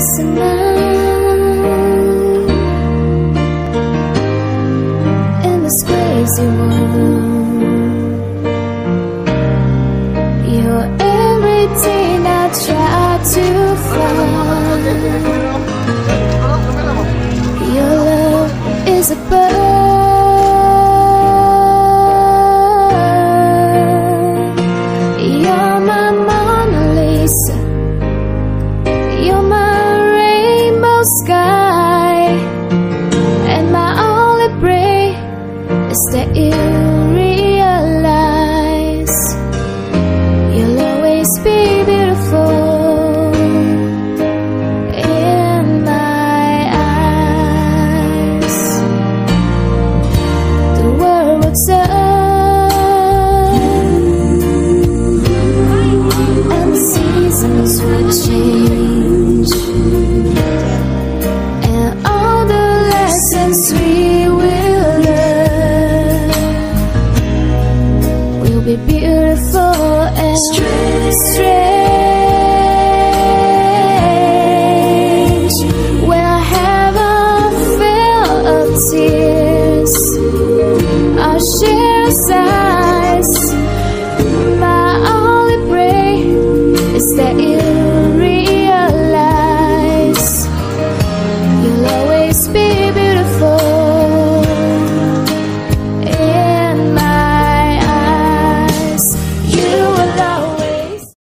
peace of mind in this crazy world. You're everything I try to find. Your love is a bird. You're my Mona Lisa. You're my rainbow sky. And my only prayer is that you realize you'll always be beautiful in my eyes. The world looks up and the seasons will change, and all the lessons we will learn will be beautiful and strange. When I haven't felt of tears, I'll share a